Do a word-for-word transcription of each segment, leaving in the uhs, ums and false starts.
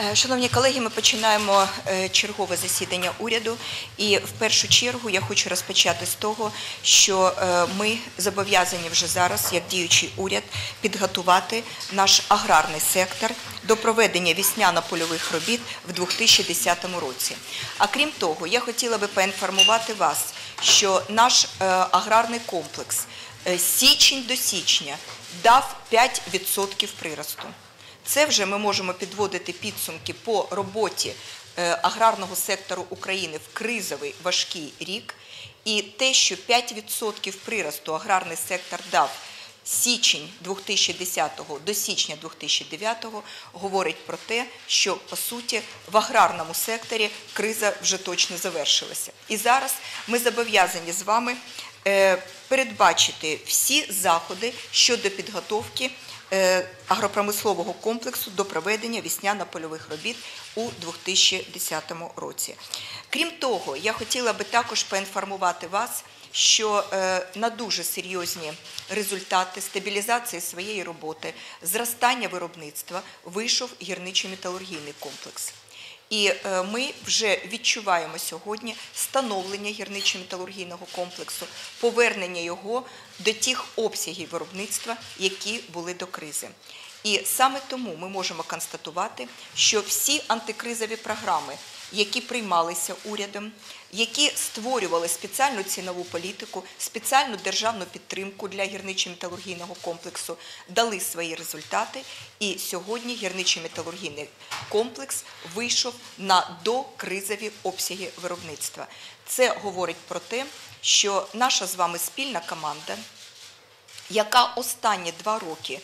Шановні колеги, ми починаємо чергове засідання уряду. І в першу чергу я хочу розпочати з того, що ми зобов'язані вже зараз, як діючий уряд, підготувати наш аграрний сектор до проведення весняно-польових робіт в дві тисячі десятому році. А крім того, я хотіла би поінформувати вас, що наш аграрний комплекс з січня до січня дав п'ять відсотків приросту. Це вже ми можемо підводити підсумки по роботі аграрного сектору України в кризовий важкий рік. І те, що п'ять відсотків приросту аграрний сектор дав з січня дві тисячі десятого до січня дві тисячі дев'ятого, говорить про те, що, по суті, в аграрному секторі криза вже точно завершилася. І зараз ми зобов'язані з вами передбачити всі заходи щодо підготовки агропромислового комплексу до проведення весняно-польових робіт у дві тисячі десятому році. Крім того, я хотіла би також поінформувати вас, що на дуже серйозні результати стабілізації своєї роботи, зростання виробництва вийшов гірничо-металургійний комплекс. І ми вже відчуваємо сьогодні становлення гірничо-металургійного комплексу, повернення його до тих обсягів виробництва, які були до кризи. І саме тому ми можемо констатувати, що всі антикризові програми, які приймалися урядом, які створювали спеціальну цінову політику, спеціальну державну підтримку для гірничо-металургійного комплексу, дали свої результати. І сьогодні гірничо-металургійний комплекс вийшов на докризові обсяги виробництва. Це говорить про те, що наша з вами спільна команда, яка останні два роки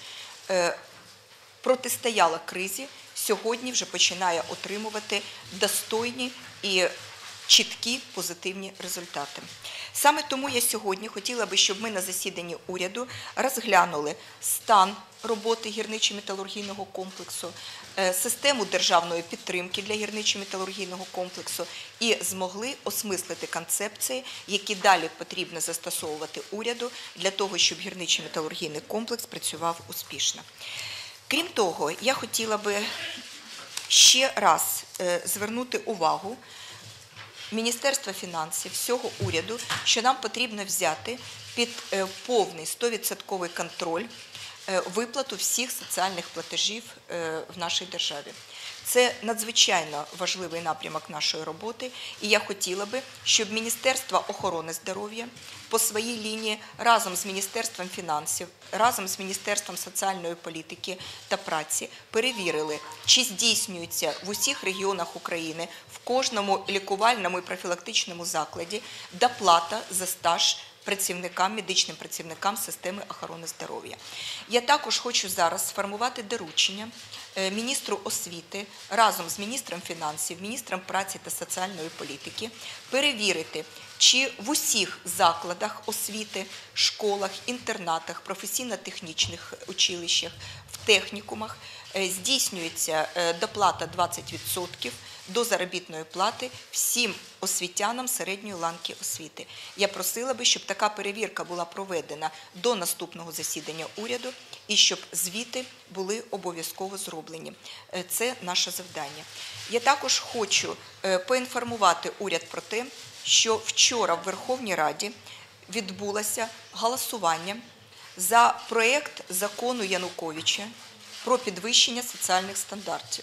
протистояла кризі, сьогодні вже починає отримувати достойні і чіткі позитивні результати. Саме тому я сьогодні хотіла би, щоб ми на засіданні уряду розглянули стан роботи гірничо-металургійного комплексу, систему державної підтримки для гірничо-металургійного комплексу і змогли осмислити концепції, які далі потрібно застосовувати уряду для того, щоб гірничо-металургійний комплекс працював успішно. Крім того, я хотіла би ще раз звернути увагу Міністерства фінансів, всього уряду, що нам потрібно взяти під повний сто відсотків контроль виплату всіх соціальних платежів в нашій державі. Це надзвичайно важливий напрямок нашої роботи, і я хотіла би, щоб Міністерство охорони здоров'я по своїй лінії разом з Міністерством фінансів, разом з Міністерством соціальної політики та праці перевірили, чи здійснюється в усіх регіонах України, в кожному лікувальному і профілактичному закладі доплата за стаж працівникам, медичним працівникам системи охорони здоров'я. Я також хочу зараз сформувати доручення міністру освіти разом з міністром фінансів, міністром праці та соціальної політики перевірити, чи в усіх закладах освіти, школах, інтернатах, професійно-технічних училищах, в технікумах здійснюється доплата двадцять відсотків до заробітної плати всім освітянам середньої ланки освіти. Я просила би, щоб така перевірка була проведена до наступного засідання уряду і щоб звіти були обов'язково зроблені. Це наше завдання. Я також хочу поінформувати уряд про те, що вчора в Верховній Раді відбулося голосування за проєкт закону Януковича про підвищення соціальних стандартів.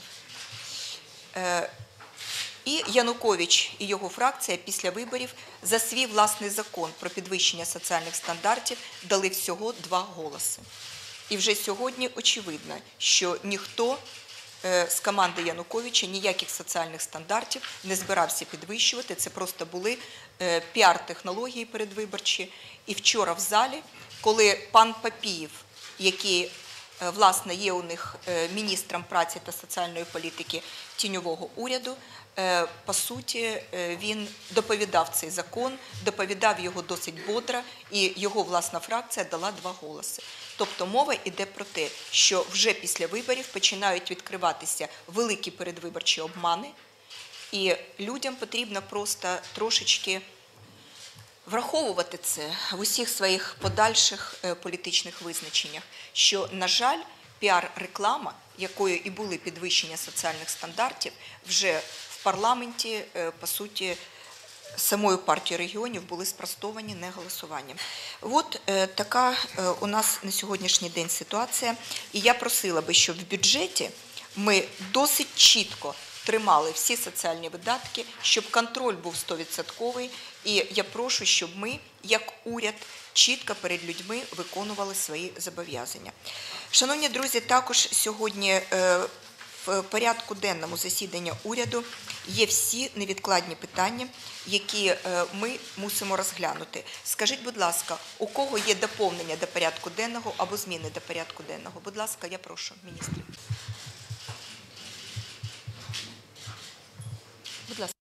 І Янукович і його фракція після виборів за свій власний закон про підвищення соціальних стандартів дали всього два голоси. І вже сьогодні очевидно, що ніхто з команди Януковича ніяких соціальних стандартів не збирався підвищувати. Це просто були піар-технології передвиборчі. І вчора в залі, коли пан Папієв, який власне є у них міністром праці та соціальної політики тіньового уряду, по суті, він доповідав цей закон, доповідав його досить бодро, і його власна фракція дала два голоси. Тобто мова йде про те, що вже після виборів починають відкриватися великі передвиборчі обмани, і людям потрібно просто трошечки враховувати це в усіх своїх подальших політичних визначеннях, що, на жаль, піар-реклама, якою і були підвищення соціальних стандартів, вже в парламенті, по суті, самою партією регіонів були спростовані не голосуванням. От е, така е, у нас на сьогоднішній день ситуація. І я просила би, щоб в бюджеті ми досить чітко тримали всі соціальні видатки, щоб контроль був сто відсотків. І я прошу, щоб ми, як уряд, чітко перед людьми виконували свої зобов'язання. Шановні друзі, також сьогодні е, в порядку денному засідання уряду є всі невідкладні питання, які ми мусимо розглянути. Скажіть, будь ласка, у кого є доповнення до порядку денного або зміни до порядку денного? Будь ласка, я прошу міністрів. Будь ласка.